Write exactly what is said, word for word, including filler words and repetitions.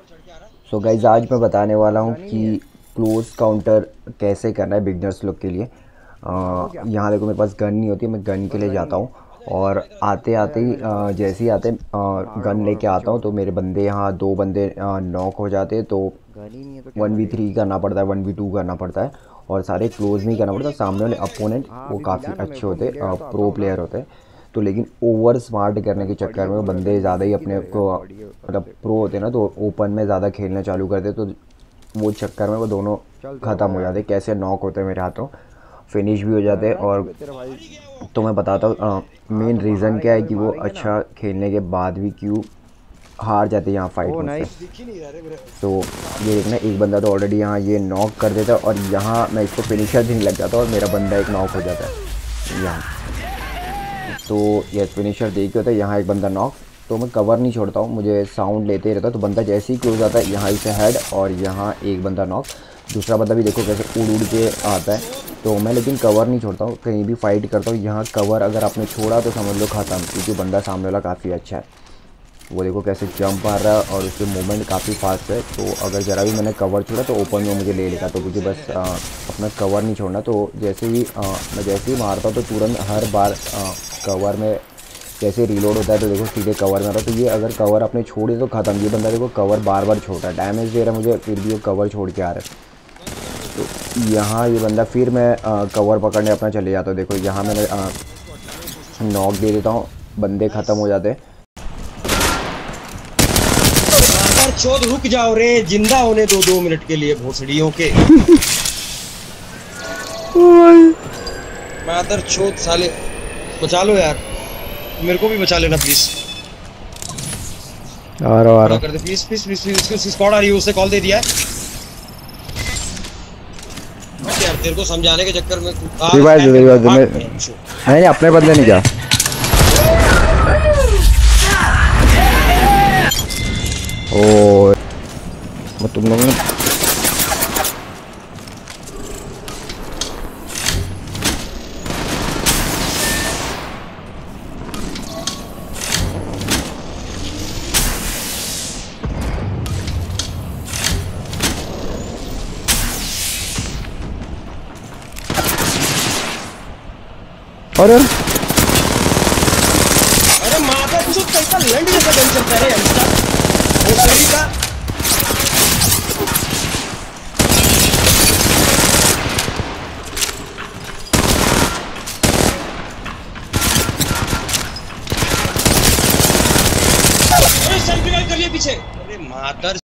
So guys आज मैं बताने वाला हूँ कि क्लोज काउंटर कैसे करना है बिगनर्स लोग के लिए। यहाँ देखो मेरे पास गन नहीं होती, मैं गन के लिए जाता हूँ और आते आते ही अ, जैसे ही आते गन लेके आता हूँ तो मेरे बंदे यहाँ दो बंदे नॉक हो जाते हैं। तो वन वी थ्री करना पड़ता है, वन वी टू करना पड़ता है और सारे क्लोज में ही करना पड़ता है। सामने वाले अपोनेंट वो काफ़ी अच्छे होते, प्रो प्लेयर होते हैं। तो लेकिन ओवर स्मार्ट करने के चक्कर में बंदे ज़्यादा ही अपने को मतलब प्रो होते हैं ना, तो ओपन में ज़्यादा खेलना चालू करते, तो वो चक्कर में वो दोनों ख़त्म हो जाते, कैसे नॉक होते हैं मेरे हाथों, फिनिश भी हो जाते हैं। और तो मैं बताता हूँ मेन रीज़न क्या है कि वो अच्छा खेलने के बाद भी क्यों हार जाते हैं यहाँ फाइट मुझसे। तो ये देखना, एक बंदा तो ऑलरेडी यहाँ ये नॉक कर देता है और यहाँ मैं इसको फिनिशर भी नहीं लग जाता और मेरा बंदा एक नॉक हो जाता है यहाँ। तो ये फिनिशर देख के होता है यहाँ एक बंदा नॉक, तो मैं कवर नहीं छोड़ता हूँ, मुझे साउंड लेते ही रहता है। तो बंदा जैसे ही क्लोज आता है यहाँ से हेड और यहाँ एक बंदा नॉक, दूसरा बंदा भी देखो कैसे उड़ उड़ के आता है। तो मैं लेकिन कवर नहीं छोड़ता हूँ, कहीं भी फाइट करता हूँ। यहाँ कवर अगर आपने छोड़ा तो समझ लो ख़त्म, क्योंकि बंदा सामने वाला काफ़ी अच्छा है। वो देखो कैसे जंप मार रहा है और उसके मूवमेंट काफ़ी फास्ट है। तो अगर ज़रा भी मैंने कवर छोड़ा तो ओपन में मुझे ले लेगा, तो मुझे बस आ, अपना कवर नहीं छोड़ना। तो जैसे ही आ, मैं जैसे ही मारता हूँ तो तुरंत हर बार आ, कवर में जैसे रिलोड होता है तो देखो सीधे कवर में आता है। तो ये अगर कवर अपने छोड़े तो ख़त्म। ये बंदा देखो कवर बार बार छोड़ रहा है, डैमेज दे रहा है मुझे, फिर भी वो कवर छोड़ के आ रहा है। तो यहाँ ये बंदा फिर मैं आ, कवर पकड़ने अपना चले जाता हूँ। देखो यहाँ मैंने नॉक दे देता हूँ, बंदे ख़त्म हो जाते हैं। चोद रुक जाओ रे, जिंदा होने दो दो मिनट के लिए भोसड़ियों के। मादर चोद साले, बचा लो यार, मेरे को भी बचा लेना प्लीज। आ रहा आ रहा कर दे प्लीज प्लीज प्लीज प्लीज। उसकी स्क्वाड आ रही है, उसे कॉल दे दिया है यार। तेरे को समझाने के चक्कर में नहीं अपने बदले नहीं जा। ओ तुम लोगों ने अरे माता कुछ कैसा लंड जैसा गन चलता है।